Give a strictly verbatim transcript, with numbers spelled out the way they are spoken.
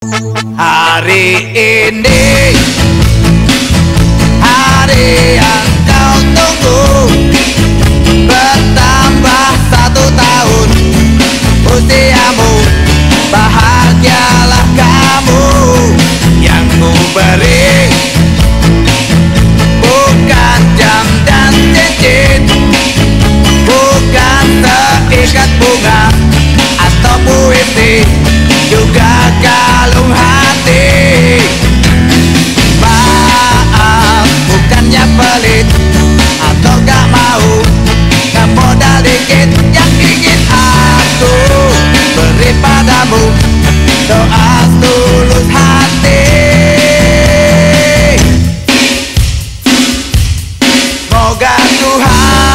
Hari ini, hari yang kau tunggu, bertambah satu tahun usiamu. Bahagialah kamu, yang ku beri bukan jam dan cincin, bukan seikat bunga atau puisi, juga kalung hati. Maaf, bukannya pelit atau gak mau, gak modal dikit yang ingin aku beri padamu, doa tulus hati. Moga Tuhan